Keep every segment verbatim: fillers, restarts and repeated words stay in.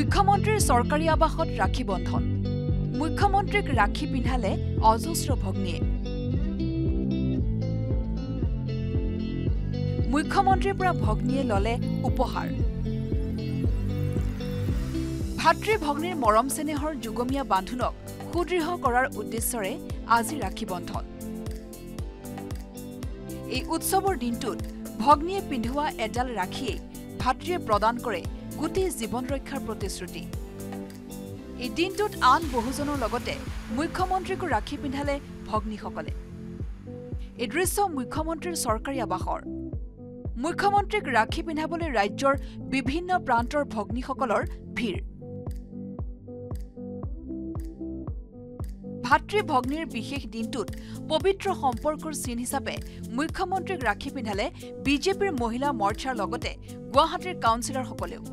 মুখ্যমন্ত্ৰীৰ চৰকাৰী আবাসত ৰাখী বন্ধন মুখ্যমন্ত্ৰীক ৰাখী পিন্ধালে অজস্ৰ ভগ্নীয়ে মুখ্যমন্ত্ৰীৰ পৰা ভগ্নীয়ে ললে উপহাৰ ভাতৃ ভগ্নীৰ মৰম চেনেহৰ যুগমীয়া বান্ধোনক সুদৃঢ় কৰাৰ উদ্দেশ্যৰে আজি ৰাখী বন্ধন এই উৎসৱৰ দিনটোত ভগ্নীয়ে পিন্ধোৱা এডাল ৰাখীয়ে ভাতৃয়ে প্ৰদান কৰে গোটেই জীৱন ৰক্ষাৰ প্ৰতিশ্ৰুতি এই দিনটোত আন বহুজনৰ লগতে মুখ্যমন্ত্ৰীকো ৰাখী পিন্ধালে ভগ্নীসকলে এই দৃশ্য মুখ্যমন্ত্ৰীৰ চৰকাৰী আবাসৰ মুখ্যমন্ত্ৰীক ৰাখী পিন্ধাবলৈ ৰাজ্যৰ বিভিন্ন প্ৰান্তৰ ভগ্নীসকলৰ ভিৰ ভাতৃ ভগ্নীৰ বিশেষ দিনটোত পবিত্ৰ সম্পৰ্কৰ চিন হিচাপে মুখ্যমন্ত্ৰীক ৰাখী পিন্ধালে বিজেপিৰ মহিলা মৰ্চাৰ লগতে গুৱাহাটীৰ কাউন্সিলৰসকলেও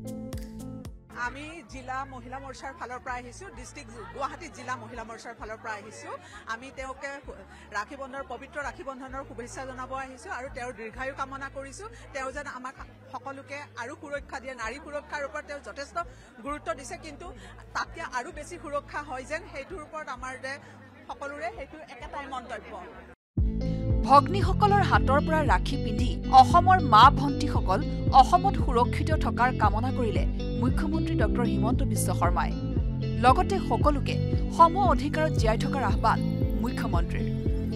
আমি জিলা মহিলা মৰ্চাৰ ফালৰ পৰা আহিছো ডিস্ট্ৰিক্ট গুৱাহাটী জিলা মহিলা মৰ্চাৰ ফালৰ পৰা আহিছো আমি তেওঁকে ৰাখী বন্ধনৰ পবিত্ৰ ৰাখী বন্ধনৰ শুভেচ্ছা জনাব আহিছো আৰু তেওঁৰ দীৰ্ঘায়ু কামনা কৰিছো তেওঁ যেন আমাক সকলোকে আৰু সুৰক্ষা দিয়ে নাৰী সুৰক্ষাৰ ওপৰত তেওঁ যথেষ্ট গুৰুত্ব দিছে কিন্তু তাতকে আৰু বেছি সুৰক্ষা হয় যেন সেইটোৰ ওপৰত আমাৰ সকলোৰে সেইটো একেটাই মন্তব্য ভগ্নীসকলৰ হাতৰ পৰা ৰাখী পিন্ধি অসমৰ মা ভণ্টিসকল অসমত সুৰক্ষিত থকাৰ কামনা কৰিলে মুখ্যমন্ত্ৰী ডক্টৰ হিমন্ত বিশ্ব শৰ্মাই লগতে সকলোকে সম অধিকাৰত জীয়াই থকাৰ আহ্বান মুখ্যমন্ত্ৰীৰ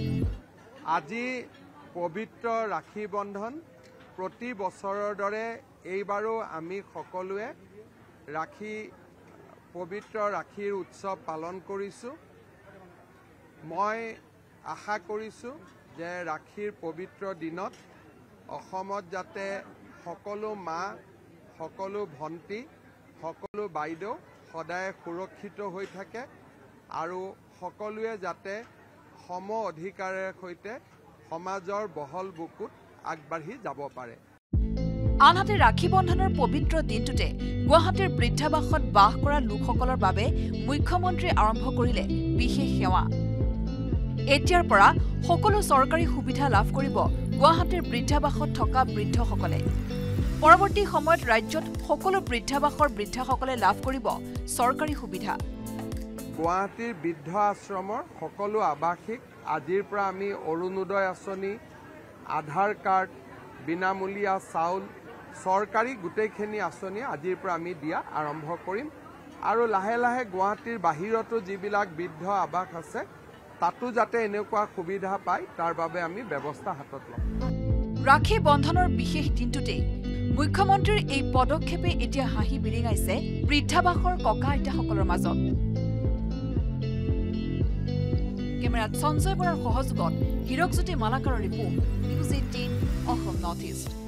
আজি পবিত্ৰ ৰাখী বন্ধন প্ৰতি বছৰৰ দৰে এইবাৰো আমি সকলোৱে ৰাখী পবিত্ৰ ৰাখীৰ উৎসৱ পালন কৰিছো মই আশা কৰিছো যে ৰাখীৰ পবিত্ৰ দিনত অসমত যাতে সকলো মা সকলো ভণ্টি সকলো বাইদেউ সদায় সুৰক্ষিত হৈ থাকে আৰু সকলোৱে যাতে সম অধিকাৰৰ সৈতে সমাজৰ বহল বুকুত আগবাঢ়ি যাব পাৰে আনহাতে ৰাখী বন্ধনৰ পবিত্ৰ দিনটোতে গুৱাহাটীৰ বৃদ্ধাবাসত বাস কৰা লোকসকলৰ বাবে মুখ্যমন্ত্ৰী আৰম্ভ কৰিলে বিশেষ সেৱা এতিয়াৰ পৰা সকলো চৰকাৰী সুবিধা লাভ কৰিব গুৱাহাটীৰ বৃদ্ধাবাসত থকা বৃদ্ধসকলে পৰৱৰ্তী সময়ত ৰাজ্যত সকলো বৃদ্ধাবাসৰ বৃদ্ধাসকলে লাভ কৰিব চৰকাৰী সুবিধা গুৱাহাটীৰ বৃদ্ধ আশ্ৰমৰ সকলো আৱাসিক আজিৰ পৰা আমি অৰুণোদয় আঁচনি আধাৰ কাৰ্ড বিনামূলীয়া চাউল চৰকাৰী গোটেইখিনি আঁচনি আজিৰ পৰা আমি দিয়া আৰম্ভ কৰিম আৰু লাহে লাহে গুৱাহাটীৰ বাহিৰতো যিবিলাক বৃদ্ধ আৱাস আছে তাতো যাতে এনেকুৱা সুবিধা পায় তাৰ বাবে আমি ব্যৱস্থা হাতত লম ৰাখী বন্ধনৰ বিশেষ দিনটোতে মুখ্যমন্ত্ৰীৰ এই পদক্ষেপে এতিয়া হাঁহি বিৰিঙাইছে বৃদ্ধাবাসৰ ককা আইতাসকলৰ মাজত কেমেৰাত সঞ্জয় বৰাৰ সহযোগত হিৰকজ্যোতি মালাকাৰৰ report News Eighteen Assam North east